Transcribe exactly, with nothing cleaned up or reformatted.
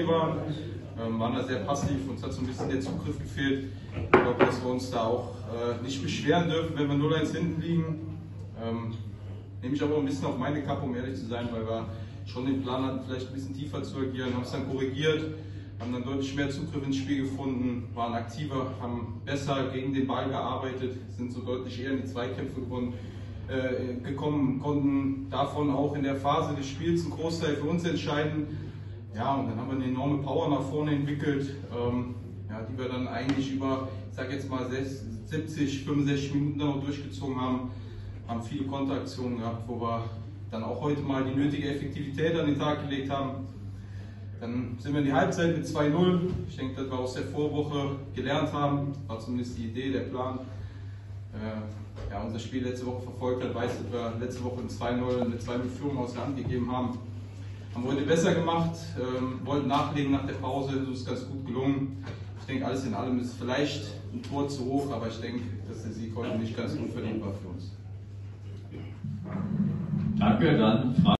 Spiel waren. Ähm, waren da sehr passiv, uns hat so ein bisschen der Zugriff gefehlt. Ich glaube, dass wir uns da auch äh, nicht beschweren dürfen, wenn wir null eins hinten liegen. Ähm, nehme ich aber ein bisschen auf meine Kappe, um ehrlich zu sein, weil wir schon den Plan hatten, vielleicht ein bisschen tiefer zu agieren, haben es dann korrigiert, haben dann deutlich mehr Zugriff ins Spiel gefunden, waren aktiver, haben besser gegen den Ball gearbeitet, sind so deutlich eher in die Zweikämpfe gekommen, äh, gekommen, konnten davon auch in der Phase des Spiels einen Großteil für uns entscheiden. Ja, und dann haben wir eine enorme Power nach vorne entwickelt, ähm, ja, die wir dann eigentlich über, ich sag jetzt mal, siebzig, fünfundsechzig Minuten dann noch durchgezogen haben. Haben viele Konteraktionen gehabt, wo wir dann auch heute mal die nötige Effektivität an den Tag gelegt haben. Dann sind wir in die Halbzeit mit zwei null. Ich denke, dass wir aus der Vorwoche gelernt haben, war zumindest die Idee, der Plan. Äh, ja, unser Spiel letzte Woche verfolgt hat, weiß, dass wir letzte Woche ein zwei null, eine zwei null Führung aus der Hand gegeben haben. Haben wir heute besser gemacht, ähm, wollten nachlegen nach der Pause, das ist ganz gut gelungen. Ich denke, alles in allem ist vielleicht ein Tor zu hoch, aber ich denke, dass der Sieg heute nicht ganz unverdient war für uns. Danke, dann